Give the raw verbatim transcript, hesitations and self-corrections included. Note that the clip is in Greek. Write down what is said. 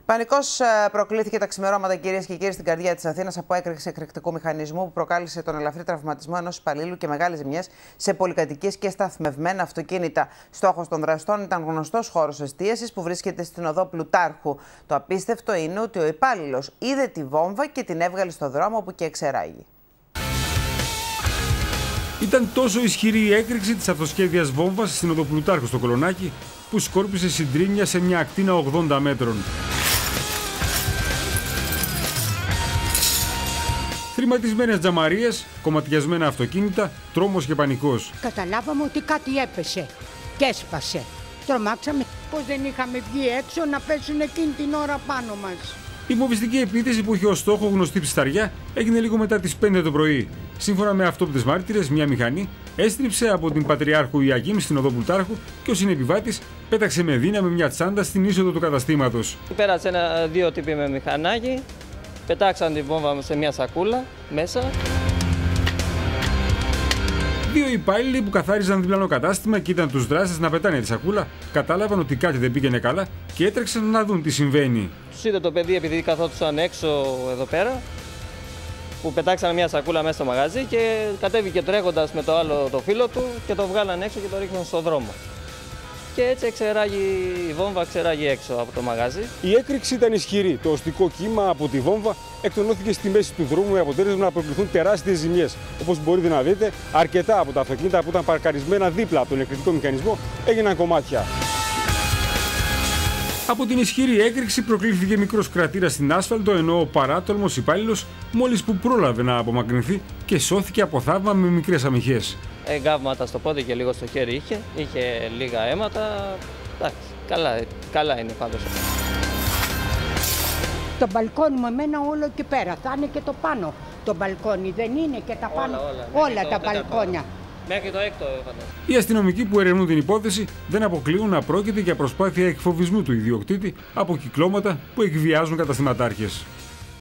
Πανικός προκλήθηκε τα ξημερώματα, κυρίες και κύριοι, στην καρδιά της Αθήνας από έκρηξη εκρηκτικού μηχανισμού που προκάλεσε τον ελαφρύ τραυματισμό ενός υπαλλήλου και μεγάλες ζημιές σε πολυκατοικίες και σταθμευμένα αυτοκίνητα. Στόχος των δραστών ήταν γνωστός χώρος εστίασης που βρίσκεται στην οδό Πλουτάρχου. Το απίστευτο είναι ότι ο υπάλληλος είδε τη βόμβα και την έβγαλε στο δρόμο που και εξεράγει. Ήταν τόσο ισχυρή η έκρηξη της αυτοσχέδιας βόμβας στην οδό Πλουτάρχου στο Κολονάκι που σκόρπισε συντρίμμια σε μια ακτίνα ογδόντα μέτρων. Θρηματισμένες τζαμαρίες, κομματιασμένα αυτοκίνητα, τρόμος και πανικός. Καταλάβαμε ότι κάτι έπεσε και έσπασε. Τρομάξαμε πως δεν είχαμε βγει έξω να πέσουν εκείνη την ώρα πάνω μας. Η βομβιστική επίθεση που είχε ως στόχο γνωστή ψισταριά έγινε λίγο μετά τις πέντε το πρωί. Σύμφωνα με αυτόπτες μάρτυρες, μια μηχανή έστριψε από την Πατριάρχου Ιακήμ στην οδό Πλουτάρχου και ο συνεπιβάτης πέταξε με δύναμη μια τσάντα στην είσοδο του καταστήματος. Πέρασε ένα, δύο τύποι με μηχανάκι, πετάξαν την βόμβα σε μια σακούλα μέσα. Δύο υπάλληλοι που καθάριζαν διπλανό κατάστημα και ήταν τους δράστες να πετάνε τη σακούλα, κατάλαβαν ότι κάτι δεν πήγαινε καλά και έτρεξαν να δουν τι συμβαίνει. Τους είδε το παιδί επειδή καθόντουσαν έξω εδώ πέρα, που πετάξαν μια σακούλα μέσα στο μαγαζί και κατέβηκε τρέχοντας με το άλλο το φίλο του και το βγάλαν έξω και το ρίχναν στον δρόμο. Και έτσι εξεράγει, η βόμβα εξεράγει έξω από το μαγαζί. Η έκρηξη ήταν ισχυρή. Το οστικό κύμα από τη βόμβα εκτονώθηκε στη μέση του δρόμου με αποτέλεσμα να προκληθούν τεράστιες ζημιές. Όπως μπορείτε να δείτε, αρκετά από τα αυτοκίνητα που ήταν παρκαρισμένα δίπλα από τον εκρηκτικό μηχανισμό έγιναν κομμάτια. Από την ισχυρή έκρηξη προκλήθηκε μικρός κρατήρας στην άσφαλτο, ενώ ο παράτολμος υπάλληλος μόλις που πρόλαβε να απομακρυνθεί και σώθηκε από θαύμα με μικρές αμυχές. Εγκάβματα στο πόδι και λίγο στο χέρι είχε, είχε λίγα αίματα. Εντάξει, καλά, καλά είναι πάντως. Το μπαλκόνι μου εμένα όλο εκεί πέρα, θα είναι και το πάνω. Το μπαλκόνι δεν είναι και τα πάνω, όλα, όλα, όλα τα μπαλκόνια. Μέχρι το έκτο φαντάζομαι. Οι αστυνομικοί που ερευνούν την υπόθεση δεν αποκλείουν να πρόκειται για προσπάθεια εκφοβισμού του ιδιοκτήτη από κυκλώματα που εκβιάζουν καταστηματάρχες.